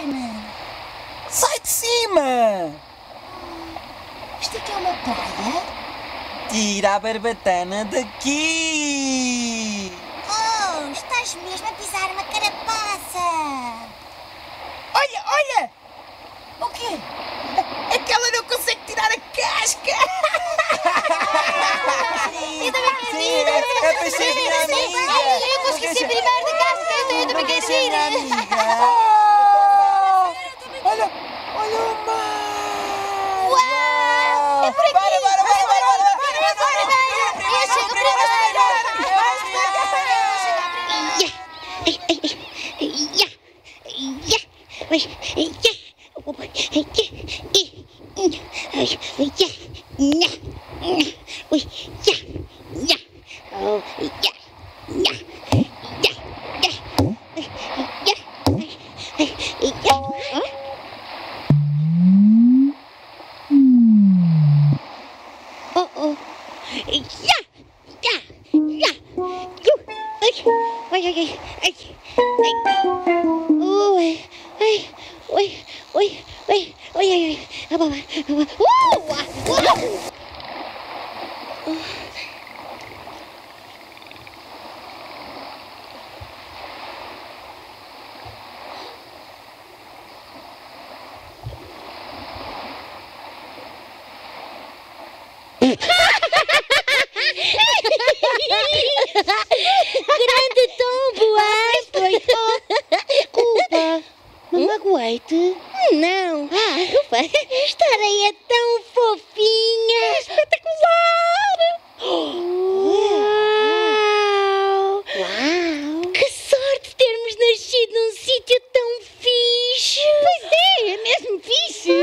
pisar-me. Sai de cima! Isto aqui é uma praia? Tira a barbatana daqui! Oh, estás mesmo a pisar uma carapaça. Olha, olha! O quê? É que ela não consegue tirar a casca! Eu também quero ir. É para ser minha amiga! Eu consegui ser primeiro da casca. Eu também quero ir. Olha, olha o mar! Uau! É por aqui! Bora! Eu chego primeiro! Grande tombo, ai, foi. Desculpa, não magoei-te? Não. Desculpa. Esta areia é tão fofinha. É espetacular. Uau. Que sorte termos nascido num sítio tão fixe. Pois é mesmo fixe.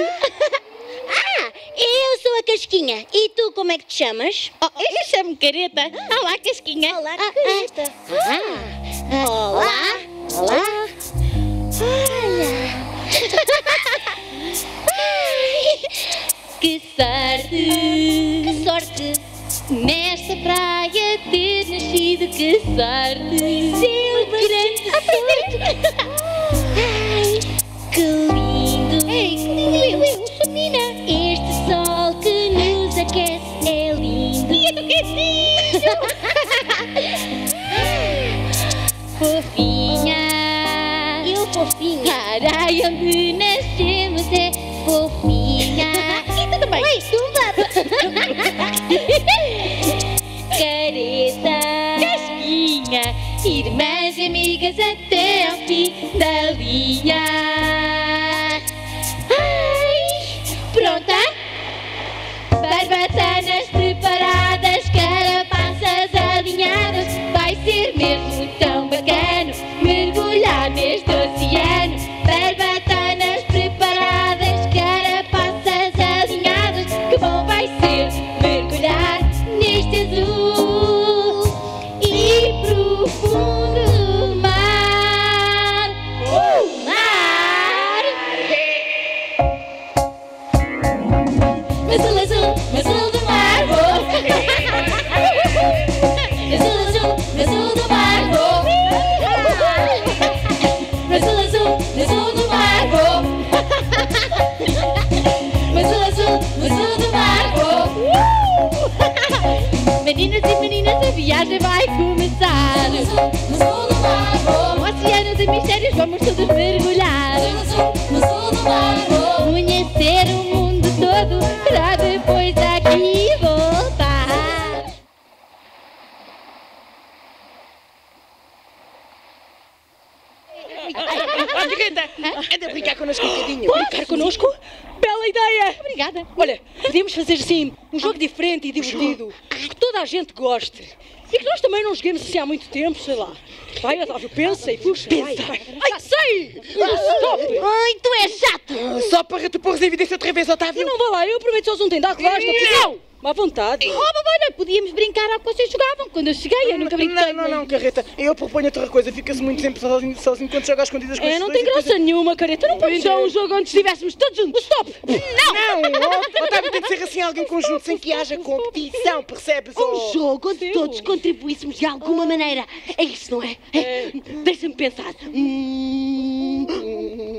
Eu sou a Casquinha. E tu, como é que te chamas? Eu chamo-me Careta. Olá, Casquinha. Olá, Careta. Olá. Olá. Olha. Que sorte. Que sorte. Nesta praia ter nascido, que sorte. Seu grande sorte. Ai, que lindo. Ei, que lindo. Eu sou menina. Este sol que nos aquece é lindo. E é do quentinho. Fofinha. Eu fofinha. A areia onde nascemos é fofinha. E tu também. Oi, tumba. Careta. Casquinha. Irmãs e amigas até ao fim da linha. Pronta? Barbatanas preparadas, carapaças alinhadas. Vai ser mesmo tão bacana mergulhar neste oceano. Barbatanas preparadas, carapaças alinhadas. Que bom vai ser mergulhar neste azul e profundo mar. Mar! Azul, azul, azul do mar, oh. Azul, azul, azul do mar, oh. Azul, azul, azul do mar, oh. Azul, azul, azul do mar, oh. Meninos e meninas, a viagem vai começar. Azul do mar, oh. No oceano de mistérios vamos todos mergulhar. Azul do mar, oh. Conhecer o mundo todo para depois aqui voltar. Careta, anda a brincar connosco um bocadinho. Brincar connosco? Bela ideia! Obrigada. Olha, podíamos fazer assim, um jogo diferente e divertido, que toda a gente goste. E que nós também não joguemos assim há muito tempo, sei lá. Vai, Otávio, pensa e puxa. Vai. Ai, sei! Stop! Ai, tu és chato! Só para te pôres em evidência outra vez, Otávio. Não vá lá, eu prometo só um tendado que basta. Não! Má vontade. Oh, olha, podíamos brincar ao que vocês jogavam quando eu cheguei. Eu nunca brinquei. Não, Careta. Eu proponho outra coisa. Fica-se muito tempo sozinho quando joga às escondidas com esses Não dois tem e depois- graça nenhuma, Careta. Não podemos só um jogo onde estivéssemos todos juntos. Stop! Não, Otávio, tem que ser assim alguém conjunto, sem que haja competição, percebes? Um jogo onde todos contribuíssemos de alguma maneira. É isso, não é? Deixa-me pensar.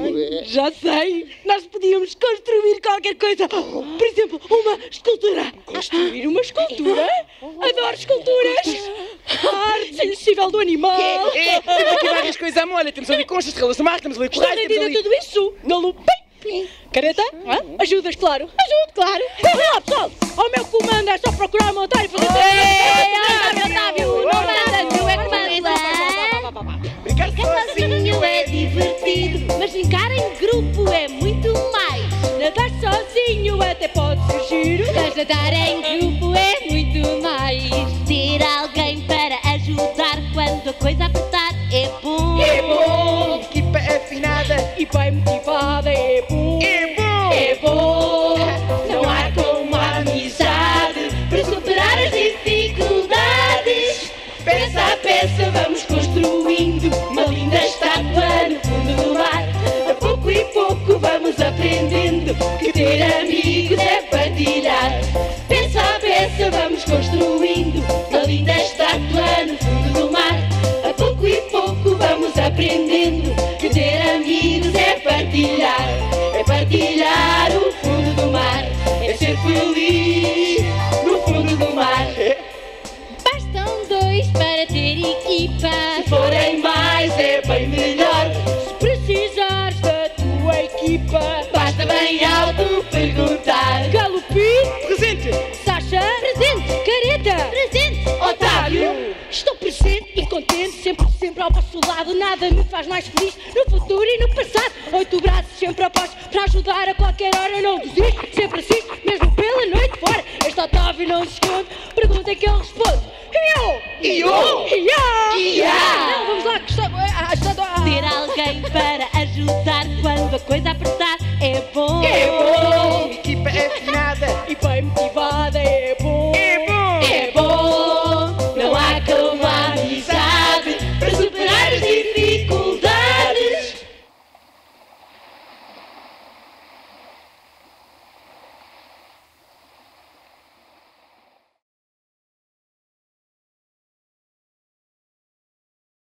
Já sei! Nós podíamos construir qualquer coisa. Por exemplo, uma escultura. Construir uma escultura? Adoro esculturas! A arte sensível do animal! Temos aqui várias coisas à molha. Temos ali conchas, estrelas do mar, temos ali Estou corais, temos vendida ali... tudo isso na lupa. Careta? Ajudas, claro. Ajudo, claro. Olá, pessoal. Ao meu comando é só procurar, montar e fazer... Otávio, não manda, tu é que manda. Brincar Sozinho é divertido, mas brincar em grupo é muito mais. Nadar sozinho até pode ser giro. Mas nadar em grupo é muito mais. Ter alguém para ajudar quando a coisa apertar é bom. É bom! Equipa afinada. E bem motivada é bom. É bom! É bom. Não há como a amizade para superar as dificuldades. Peça a peça vamos construindo uma linda estátua no fundo do mar. A pouco e pouco vamos aprendendo que ter amigos é partilhar. Peça a peça vamos construindo uma linda estátua no fundo do mar. A pouco e pouco vamos aprendendo que ter amigos é partilhar. É partilhar o fundo do mar. É ser feliz no fundo do mar. Bastam dois para ter equipa. Se forem mais é bem melhor. Se precisares da tua equipa, basta bem alto perguntar. Galupi, Presente! Sasha, presente. Careta, Presente. Otávio, estou presente e contente, sempre ao vosso lado. Nada me faz mais feliz no futuro e no passado. 8 braços sempre apostos para ajudar a qualquer hora. Não desisto, sempre assisto, mesmo pela noite fora. Este Otávio não se esconde, pergunta que ele responde. E eu?